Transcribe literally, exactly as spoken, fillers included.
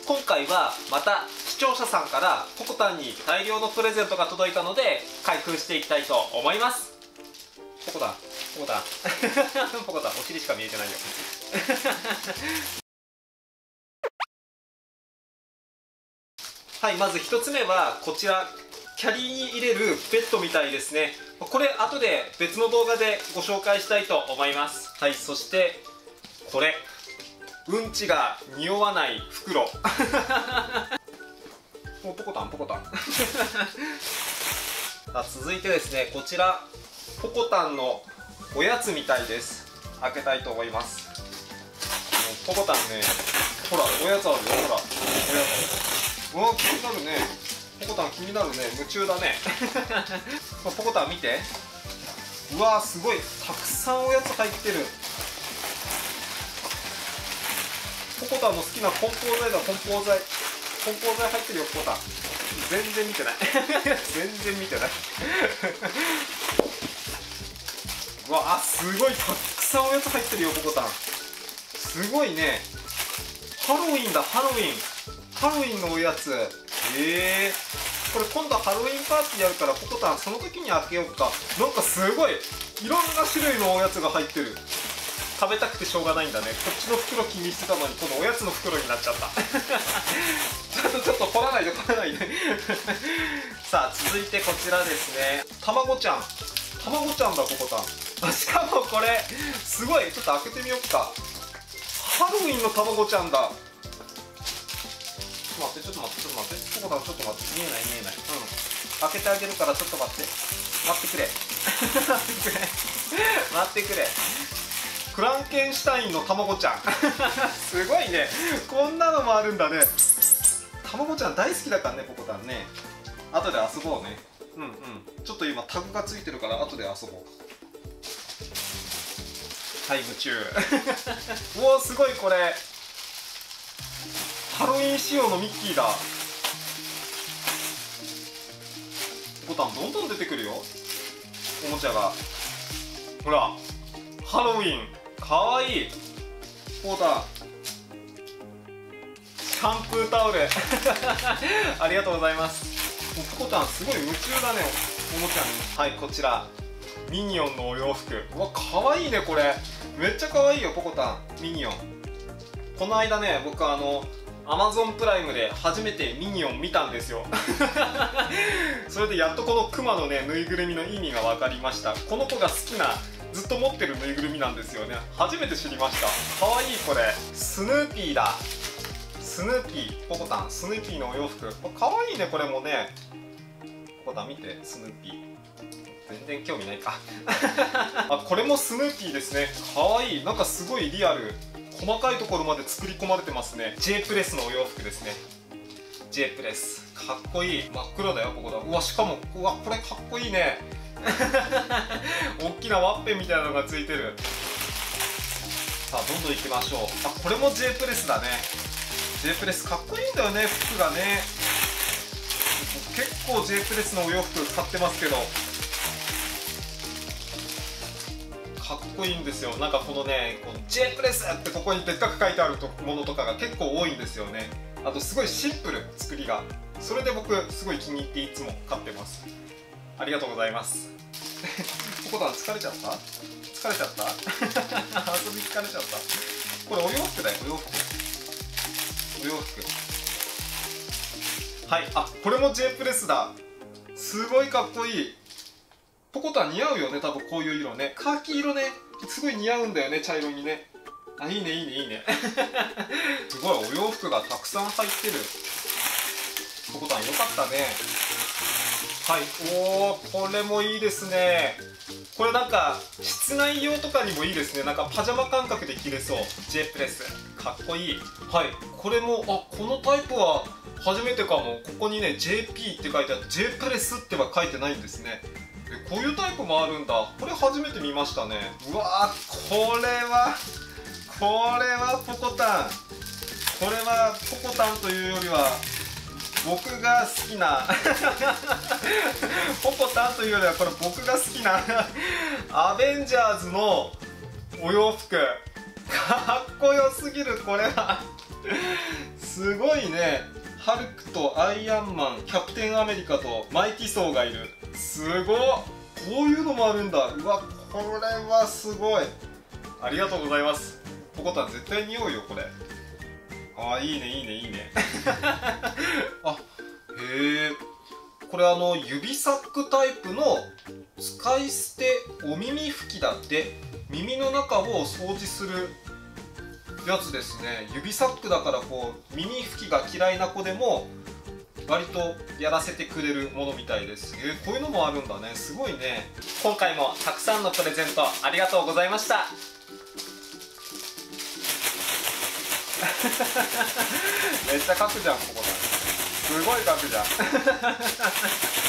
今回はまた視聴者さんからポコタンに大量のプレゼントが届いたので開封していきたいと思います。ポコタンポコタンポコタンお尻しか見えてないよはい、まずひとつめはこちら、キャリーに入れるベッドみたいですね。これ後で別の動画でご紹介したいと思います。はい、そしてこれ、うんちが匂わない袋もうポコタンポコタンあ、続いてですね、こちらポコタンのおやつみたいです。開けたいと思います。ポコタンね、ほらおやつあるよ、ほらおやつ。うわ、気になるね。ポコタン気になるね。夢中だねポコタン見て。うわー、すごいたくさんおやつ入ってる。ポコタンの好きな梱包材だ。梱包材梱包材入ってるよ、ポコタン。全然見てない全然見てないうわあ、すごいたくさんおやつ入ってるよ、ポコタン。すごいね。ハロウィンだ、ハロウィンハロウィンのおやつ。ええー、これ今度ハロウィンパーティーやるから、ポコタンその時に開けようか。なんかすごいいろんな種類のおやつが入ってる。食べたくてしょうがないんだね。こっちの袋気にしてたのに、このおやつの袋になっちゃったちょっとちょっと掘らないで掘らないでさあ、続いてこちらですね、たまごちゃん。たまごちゃんだ、ポコタン。あ、しかもこれすごい。ちょっと開けてみようか。ハロウィンのたまごちゃんだ。ちょっと待ってちょっと待ってちょっと待って、ポコタンちょっと待って、見えない見えない。うん、開けてあげるからちょっと待って待ってくれ待ってくれ待ってくれ。フランケンシュタインのたまごちゃんすごいね、こんなのもあるんだね。たまごちゃん大好きだからね、ポコタンね。後で遊ぼうね。うんうん、ちょっと今タグがついてるから後で遊ぼう。はい、夢中うおー、すごい。これハロウィン仕様のミッキーだ。ポコタンどんどん出てくるよ、おもちゃが。ほら、ハロウィンかわいい。ポコタンシャンプータオルありがとうございます。ポコタンすごい夢中だね、おもちゃに。はい、こちらミニオンのお洋服。うわ、かわいいね。これめっちゃかわいいよ、ポコタン。ミニオン、この間ね、僕あのアマゾンプライムで初めてミニオン見たんですよそれでやっとこのクマのね、ぬいぐるみの意味が分かりました。この子が好きな、ずっと持ってるぬいぐるみなんですよね。初めて知りました。かわいい。これスヌーピーだ。スヌーピー、ポコタンスヌーピーのお洋服。かわいいね、これもね。ポコタン見て、スヌーピー。全然興味ないかあ、これもスヌーピーですね。かわいい。なんかすごいリアル、細かいところまで作り込まれてますね。 J プレスのお洋服ですね。 J プレスかっこいい。真っ黒だよ、ここだ。うわ、しかもうわ、これかっこいいね大きなワッペンみたいなのがついてる。さあ、どんどんいきましょう。あ、これも J プレスだね。 J プレスかっこいいんだよね、服がね。結構 J プレスのお洋服買ってますけど、かっこいいんですよ。なんかこのね、この J プレスってここにでっかく書いてあるものとかが結構多いんですよね。あとすごいシンプル、作りが。それで僕すごい気に入っていつも買ってます。ありがとうございますポコタン疲れちゃった、疲れちゃった遊び疲れちゃった。これお洋服だよ、お洋服お洋服。はい、あ、これも J プレスだ。すごいかっこいい。ポコタン似合うよね、多分こういう色ね。カーキ色ね、すごい似合うんだよね、茶色にね。あ、いいねいいねいいねすごいお洋服がたくさん入ってる。ポコタンよかったね。はい、おー、これもいいですね。これなんか室内用とかにもいいですね。なんかパジャマ感覚で着れそう。 J プレスかっこいい。はい、これも、あ、このタイプは初めてかも。ここにね ジェーピー って書いてあって J プレスっては書いてないんですね。え、こういうタイプもあるんだ。これ初めて見ましたね。うわー、これはこれはポコタン、これはポコタンというよりは僕が好きなポコタンというよりはこれ僕が好きなアベンジャーズのお洋服。かっこよすぎる。これはすすごいね。ハルクとアイアンマン、キャプテンアメリカとマイティソーがいる。すごっ、こういうのもあるんだ。うわ、これはすごい。ありがとうございます。ポコタン絶対似合うよこれ。ああ、いいねいいねいいねあ、へえ、これあの指サックタイプの使い捨てお耳拭きだって。耳の中を掃除するやつですね。指サックだからこう耳拭きが嫌いな子でも割とやらせてくれるものみたいです。えー、こういうのもあるんだね。すごいね。今回もたくさんのプレゼントありがとうございましためっちゃ書くじゃん、ここだ。すごい書くじゃん